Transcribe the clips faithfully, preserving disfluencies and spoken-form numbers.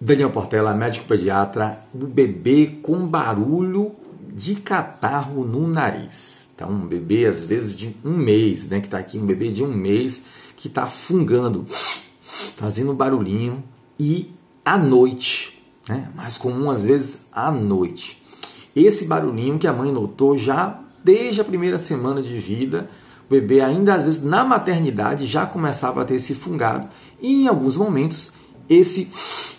Daniel Portela, médico pediatra, o bebê com barulho de catarro no nariz. Então, um bebê, às vezes, de um mês, né? Que está aqui, um bebê de um mês que está fungando, fazendo barulhinho, e à noite, né? Mais comum, às vezes, à noite. Esse barulhinho que a mãe notou já desde a primeira semana de vida, o bebê ainda, às vezes, na maternidade, já começava a ter esse fungado. E, em alguns momentos, esse...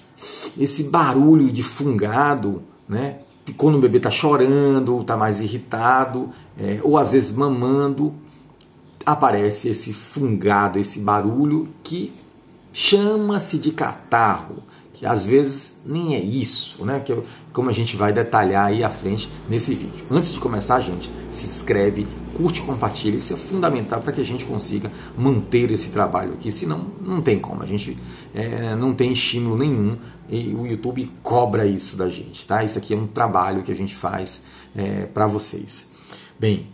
esse barulho de fungado, né? Quando o bebê está chorando, está mais irritado, é, ou às vezes mamando, aparece esse fungado, esse barulho que chama-se de catarro, que às vezes nem é isso, né? Que, como a gente vai detalhar aí à frente nesse vídeo. Antes de começar, gente, se inscreve, curte e compartilha. Isso é fundamental para que a gente consiga manter esse trabalho aqui, senão não tem como, a gente é, não tem estímulo nenhum e o YouTube cobra isso da gente, tá? Isso aqui é um trabalho que a gente faz é, para vocês. Bem,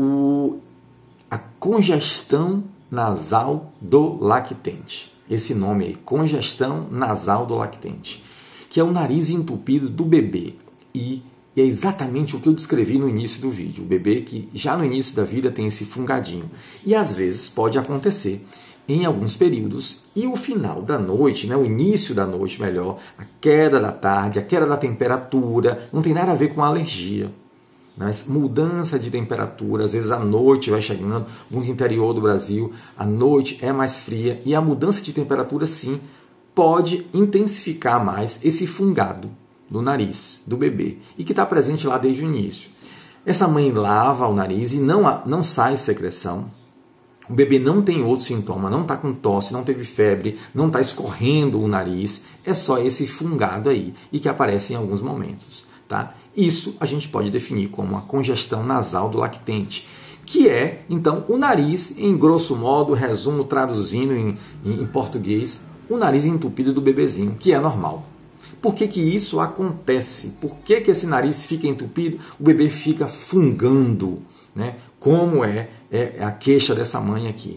o, a congestão nasal do lactente, esse nome aí, congestão nasal do lactente, que é o nariz entupido do bebê, e E é exatamente o que eu descrevi no início do vídeo. O bebê que já no início da vida tem esse fungadinho. E às vezes pode acontecer em alguns períodos. E o final da noite, né, o início da noite melhor, a queda da tarde, a queda da temperatura, não tem nada a ver com alergia. Mas mudança de temperatura, às vezes a noite vai chegando, muito interior do Brasil, a noite é mais fria. E a mudança de temperatura, sim, pode intensificar mais esse fungado do nariz do bebê, e que está presente lá desde o início. Essa mãe lava o nariz e não, não sai secreção. O bebê não tem outro sintoma, não está com tosse, não teve febre, não está escorrendo o nariz. É só esse fungado aí, e que aparece em alguns momentos. Tá? Isso a gente pode definir como a congestão nasal do lactente, que é, então, o nariz, em grosso modo, resumo traduzindo em, em, em português, o nariz entupido do bebezinho, que é normal. Por que que isso acontece? Por que que esse nariz fica entupido? O bebê fica fungando, né? Como é, é a queixa dessa mãe aqui.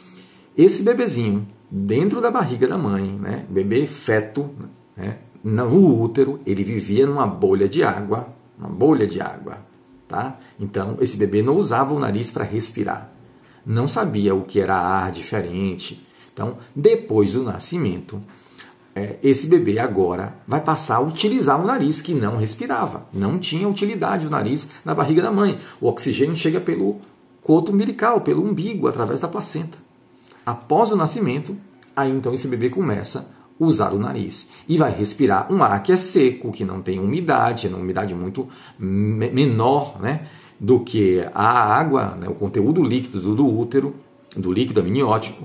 Esse bebezinho, dentro da barriga da mãe, né? Bebê feto, né? No útero, ele vivia numa bolha de água, uma bolha de água, tá? Então, esse bebê não usava o nariz para respirar. Não sabia o que era ar diferente. Então, depois do nascimento, É, esse bebê agora vai passar a utilizar o nariz que não respirava. Não tinha utilidade o nariz na barriga da mãe. O oxigênio chega pelo coto umbilical, pelo umbigo, através da placenta. Após o nascimento, aí então esse bebê começa a usar o nariz. E vai respirar um ar que é seco, que não tem umidade, é uma umidade muito me menor, né, do que a água, né, o conteúdo líquido do útero, do líquido amniótico.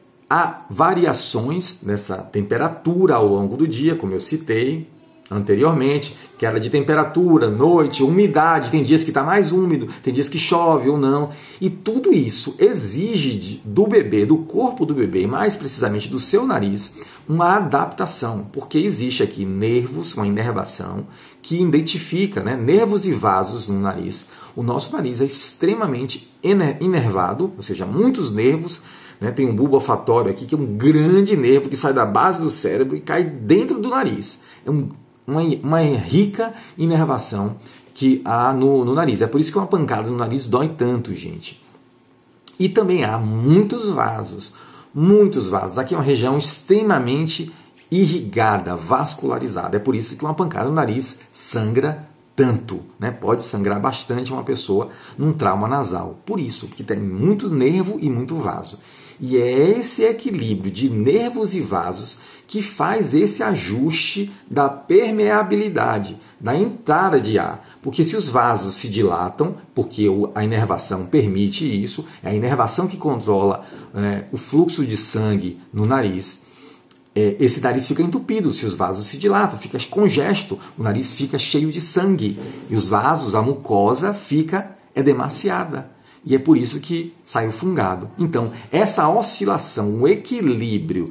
Há variações nessa temperatura ao longo do dia, como eu citei anteriormente, queda de temperatura, noite, umidade, tem dias que está mais úmido, tem dias que chove ou não. E tudo isso exige do bebê, do corpo do bebê, mais precisamente do seu nariz, uma adaptação, porque existe aqui nervos, uma inervação, que identifica, né, nervos e vasos no nariz. O nosso nariz é extremamente inervado, ou seja, muitos nervos. Tem um bulbo olfatório aqui, que é um grande nervo que sai da base do cérebro e cai dentro do nariz. É um, uma, uma rica inervação que há no, no nariz. É por isso que uma pancada no nariz dói tanto, gente. E também há muitos vasos, muitos vasos. Aqui é uma região extremamente irrigada, vascularizada. É por isso que uma pancada no nariz sangra tanto, né? Pode sangrar bastante uma pessoa num trauma nasal. Por isso, porque tem muito nervo e muito vaso. E é esse equilíbrio de nervos e vasos que faz esse ajuste da permeabilidade, da entrada de ar. Porque se os vasos se dilatam, porque a inervação permite isso, é a inervação que controla é, o fluxo de sangue no nariz, é, esse nariz fica entupido, se os vasos se dilatam, fica congesto, o nariz fica cheio de sangue. E os vasos, a mucosa, fica edemaciada. E é por isso que sai o fungado. Então, essa oscilação, o equilíbrio